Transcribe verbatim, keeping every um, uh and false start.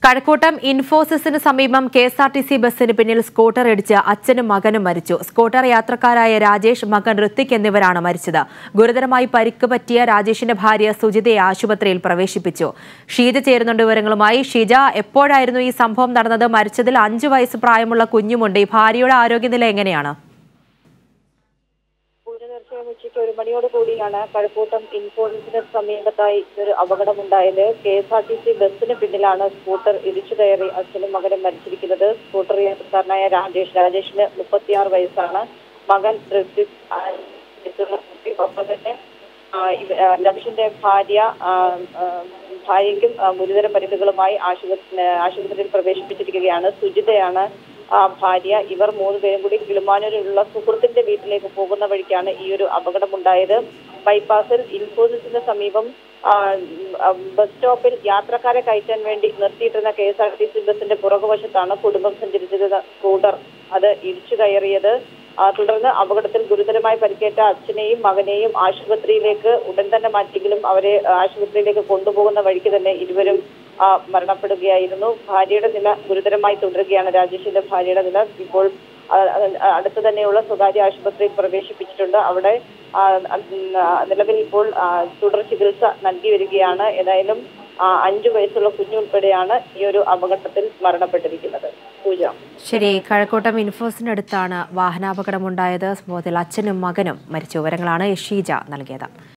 കഴക്കൂട്ടം ഇൻഫോസിസിന് സമീപം K S R T C ബസിന് പിന്നിൽ സ്കൂട്ടർ ഇടിച്ച് അച്ഛനും മകനും മരിച്ചു. സ്കൂട്ടർ യാത്രക്കാരായ രാജേഷ്, മകൻ ഋത്തിക് എന്നിവരാണ് മരിച്ചത്. ഗുരുതരമായി പരിക്ക് പറ്റിയ രാജേഷിന്റെ ഭാര്യ സുജിതയെ ആശുപത്രിയിൽ പ്രവേശിപ്പിച്ചു. ഷീജ ചേരുന്നുണ്ട് വിവരങ്ങളുമായി. ഷീജ, എപ്പോഴായിരുന്നു ഈ സംഭവം നടന്നത്? മരിച്ചതിൽ അഞ്ചു വയസ്സ് പ്രായമുള്ള കുഞ്ഞുമുണ്ട്. ഈ ഭാര്യയുടെ ആരോഗ്യനില എങ്ങനെയാണ്? ഉച്ചയ്ക്ക് ഒരു മണിയോട് കൂടിയാണ് കഴക്കൂട്ടം ഇൻഫോസിസിന് സമീപത്തായി ഒരു അപകടമുണ്ടായത്. K S R T C ബസിന് പിന്നിലാണ് സ്കൂട്ടർ ഇടിച്ചു കയറി അച്ഛനും മകനും മരിച്ചിരിക്കുന്നത്. സ്കൂട്ടർ യാത്രക്കാരനായ രാജേഷ് രാജേഷിന് മുപ്പത്തിയാറ് വയസ്സാണ്. മകൻ ഋത്തിക്. ഒപ്പം തന്നെ രാജേഷിന്റെ ഭാര്യ ഭാര്യയ്ക്കും ഗുരുതര പരിക്കുകളുമായി ആശുപത്രി ആശുപത്രിയിൽ പ്രവേശിപ്പിച്ചിരിക്കുകയാണ്. സുജിതയാണ് ഭാര്യ. ഇവർ മൂന്ന് പേരും കൂടി കിളിമാനൂരിലുള്ള സുഹൃത്തിന്റെ വീട്ടിലേക്ക് പോകുന്ന വഴിക്കാണ് ഈ ഒരു അപകടമുണ്ടായത്. ബൈപ്പാസിൽ ഇൻഫോസിസിന് സമീപം ബസ് സ്റ്റോപ്പിൽ യാത്രക്കാരെ കയറ്റാൻ വേണ്ടി നിർത്തിയിട്ടിരുന്ന K S R T C ബസിന്റെ പുറകുവശത്താണ് കുടുംബം സഞ്ചരിച്ചിരുന്ന സ്കൂട്ടർ അത് ഇടിച്ചു കയറിയത്. തുടർന്ന് അപകടത്തിൽ ഗുരുതരമായി പരിക്കേറ്റ അച്ഛനെയും മകനെയും ആശുപത്രിയിലേക്ക് ഉടൻ തന്നെ മാറ്റിയെങ്കിലും അവരെ ആശുപത്രിയിലേക്ക് കൊണ്ടുപോകുന്ന വഴിക്ക് തന്നെ ഇരുവരും മരണപ്പെടുകയായിരുന്നു. ഭാര്യയുടെ നില ഗുരുതരമായി തുടരുകയാണ്. രാജേഷിന്റെ ഭാര്യയുടെ നില ഇപ്പോൾ അടുത്ത് തന്നെയുള്ള സ്വകാര്യ ആശുപത്രിയിൽ പ്രവേശിപ്പിച്ചിട്ടുണ്ട്. അവിടെ നിലവിൽ ഇപ്പോൾ തുടർ ചികിത്സ നൽകി വരികയാണ്. ഏതായാലും അഞ്ചു വയസ്സുള്ള കുഞ്ഞുൾപ്പെടെയാണ് ഈ ഒരു അപകടത്തിൽ മരണപ്പെട്ടിരിക്കുന്നത്. പൂജ. ശരി, കഴക്കൂട്ടം ഇൻഫോസിനടുത്താണ് വാഹനാപകടമുണ്ടായത്. സംഭവത്തിൽ അച്ഛനും മകനും മരിച്ച വിവരങ്ങളാണ് ഷീജ നൽകിയത്.